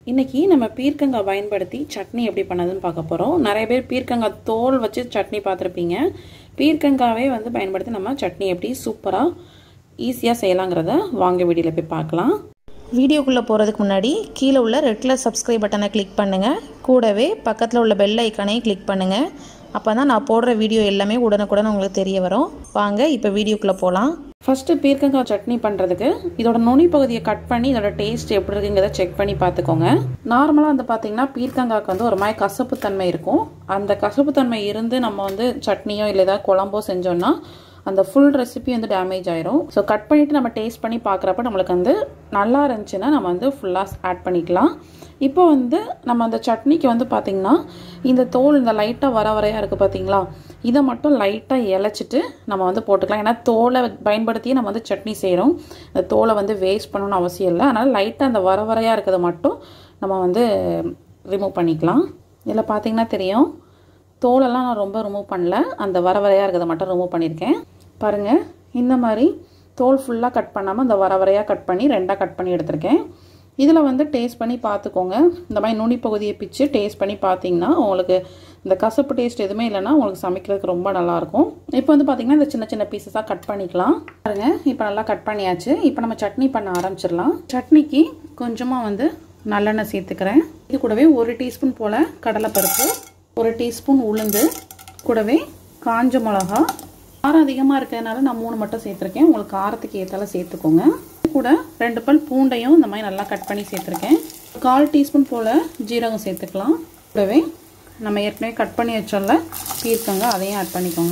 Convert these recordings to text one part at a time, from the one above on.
இன்னைக்கு நம்ம பீர்க்கங்காய் பயன்படுத்தி சட்னி எப்படி பண்ணதுன்னு பார்க்க போறோம். நிறைய பேர் பீர்க்கங்காய் தோல் வச்சு சட்னி பார்த்திருப்பீங்க. பீர்க்கங்காவே வந்து பயன்படுத்தி நம்ம சட்னி எப்படி சூப்பரா ஈஸியா செய்யலாம்ங்கறத வாங்க வீடியோல போய் பார்க்கலாம். வீடியோக்குள்ள போறதுக்கு முன்னாடி கீழ உள்ள ரெட் கலர் சப்ஸ்கிரைப் பட்டனை கிளிக் பண்ணுங்க. கூடவே பக்கத்துல உள்ள பெல் ஐகானை கிளிக் பண்ணுங்க. அப்பதான் நான் போடுற வீடியோ எல்லாமே உடனுக்குடன் உங்களுக்கு தெரிய வரும். வாங்க இப்போ வீடியோக்குள்ள போலாம். ஃபர்ஸ்ட் பீர்க்கங்காய் சட்னி பண்றதுக்கு இதோட நுனி பகுதியை கட் பண்ணி இதோட டேஸ்ட் எப்படி இருக்குங்கறத செக் பண்ணி பார்த்துக்கோங்க. நார்மலா வந்து பாத்தீங்கன்னா பீர்க்கங்காய்க்கு வந்து ஒரு மாதிரி கசப்பு தன்மை இருக்கும். அந்த கசப்பு தன்மை இருந்து நம்ம வந்து சட்னியோ இல்லை ஏதாவது குழம்போ செஞ்சோம்னா அந்த ஃபுல் ரெசிபி வந்து டேமேஜ் ஆயிரும். ஸோ கட் பண்ணிட்டு நம்ம டேஸ்ட் பண்ணி பார்க்குறப்ப நம்மளுக்கு வந்து நல்லா இருந்துச்சுன்னா நம்ம வந்து ஃபுல்லாக ஆட் பண்ணிக்கலாம். இப்போ வந்து நம்ம அந்த சட்னிக்கு வந்து பார்த்திங்கன்னா இந்த தோல் இந்த லைட்டாக வரையாக இருக்குது பார்த்தீங்களா, இதை மட்டும் லைட்டாக இலைச்சிட்டு நம்ம வந்து போட்டுக்கலாம். ஏன்னா தோலை பயன்படுத்தியே நம்ம வந்து சட்னி செய்கிறோம். அந்த தோலை வந்து வேஸ்ட் பண்ணணும்னு அவசியம் இல்லை. அதனால் லைட்டாக அந்த வரையாக இருக்கிறத மட்டும் நம்ம வந்து ரிமூவ் பண்ணிக்கலாம். இதில் பார்த்திங்கன்னா தெரியும், தோலெல்லாம் நான் ரொம்ப ரிமூவ் பண்ணல, அந்த வரையாக இருக்கிறத மட்டும் ரிமூவ் பண்ணியிருக்கேன். பாருங்கள், இந்த மாதிரி தோல் ஃபுல்லாக கட் பண்ணாமல் அந்த வரையாக கட் பண்ணி ரெண்டாக கட் பண்ணி எடுத்திருக்கேன். இதில் வந்து டேஸ்ட் பண்ணி பார்த்துக்கோங்க. இந்த மாதிரி நுனி பகுதியை பிச்சு டேஸ்ட் பண்ணி பார்த்தீங்கன்னா உங்களுக்கு இந்த கசப்பு டேஸ்ட் எதுவுமே இல்லைன்னா உங்களுக்கு சமைக்கிறதுக்கு ரொம்ப நல்லாயிருக்கும். இப்போ வந்து பார்த்திங்கன்னா இந்த சின்ன சின்ன பீசஸாக கட் பண்ணிக்கலாம். பாருங்கள், இப்போ நல்லா கட் பண்ணியாச்சு. இப்போ நம்ம சட்னி பண்ண ஆரம்பிச்சிடலாம். சட்னிக்கு கொஞ்சமாக வந்து நல்லெண்ணெய் சேர்த்துக்கிறேன். இது கூடவே 1 டீஸ்பூன் போல் கடலைப்பருப்பு, 1 டீஸ்பூன் உளுந்து, கூடவே காஞ்ச மிளகா. காரம் அதிகமாக இருக்கிறதுனால நான் 3 மட்டும் சேர்த்துருக்கேன். உங்களுக்கு காரத்துக்கு ஏற்றால சேர்த்துக்கோங்க. கூட 2 பல் பூண்டையும் இந்த மாதிரி நல்லா கட் பண்ணி சேர்த்துருக்கேன். 1/4 டீஸ்பூன் போல் ஜீரகம் சேர்த்துக்கலாம். கூடவே நம்ம ஏற்கனவே கட் பண்ணி வச்சோம்ல பீர்க்கங்காய், அதையும் ஆட் பண்ணிக்கோங்க.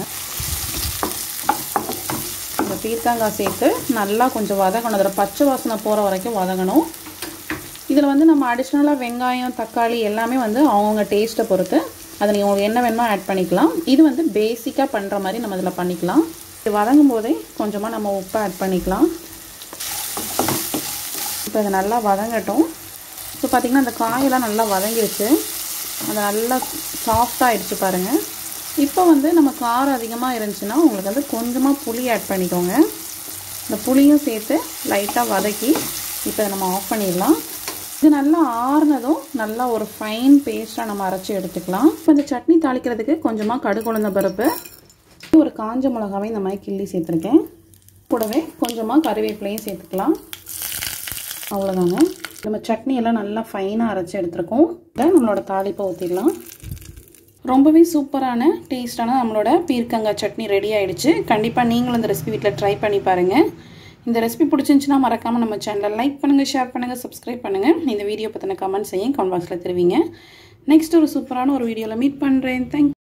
இந்த பீர்க்கங்காய் சேர்த்து நல்லா கொஞ்சம் வதங்கணும். அதில் பச்சை வாசனை போகிற வரைக்கும் வதங்கணும். இதில் வந்து நம்ம அடிஷ்னலாக வெங்காயம், தக்காளி எல்லாமே வந்து அவங்க டேஸ்ட்டை பொறுத்து அதை நீங்கள் உங்களுக்கு என்ன வேணுமோ ஆட் பண்ணிக்கலாம். இது வந்து பேசிக்காக பண்ணுற மாதிரி நம்ம இதில் பண்ணிக்கலாம். இது வதங்கும் போதே கொஞ்சமாக நம்ம உப்பு ஆட் பண்ணிக்கலாம். இப்போ இது நல்லா வதங்கட்டும். இப்போ பார்த்திங்கன்னா அந்த காயெல்லாம் நல்லா வதங்கிடுச்சு. அது நல்லா சாஃப்டாக ஆகிடுச்சு பாருங்கள். இப்போ வந்து நம்ம காரம் அதிகமாக இருந்துச்சுன்னா உங்களுக்கு வந்து கொஞ்சமாக புளி ஆட் பண்ணிக்கோங்க. இந்த புளியும் சேர்த்து லைட்டாக வதக்கி இப்போ நம்ம ஆஃப் பண்ணிடலாம். இது நல்லா ஆறுனதும் நல்லா ஒரு ஃபைன் பேஸ்ட்டாக நம்ம அரைச்சி எடுத்துக்கலாம். இப்போ இந்த சட்னி தாளிக்கிறதுக்கு கொஞ்சமாக கடுகு உளுந்த பருப்பு, ஒரு காஞ்ச மிளகாவை இந்த மாதிரி கிள்ளி சேர்த்துருக்கேன். கூடவே கொஞ்சமாக கறிவேப்பிலையும் சேர்த்துக்கலாம். அவ்வளோதாங்க. நம்ம சட்னி எல்லாம் நல்லா ஃபைனாக அரைச்சி எடுத்துருக்கோம். இதை நம்மளோட தாளிப்பை ஊற்றிடலாம். ரொம்பவே சூப்பரான டேஸ்டான நம்மளோட பீர்க்கங்காய் சட்னி ரெடி ஆகிடுச்சு. கண்டிப்பாக நீங்களும் இந்த ரெசிபி வீட்டில் ட்ரை பண்ணி பாருங்கள். இந்த ரெசிபி பிடிச்சிருந்துச்சுன்னா மறக்காமல் நம்ம சேனலை லைக் பண்ணுங்கள், ஷேர் பண்ணுங்கள், சப்ஸ்கிரைப் பண்ணுங்கள். இந்த வீடியோ பற்றின கமெண்ட்ஸ் செய்யும் கமெண்ட் பாக்ஸில் தெரிவிங்க. நெக்ஸ்ட் ஒரு சூப்பரான ஒரு வீடியோவில் மீட் பண்ணுறேன். தேங்க்யூ.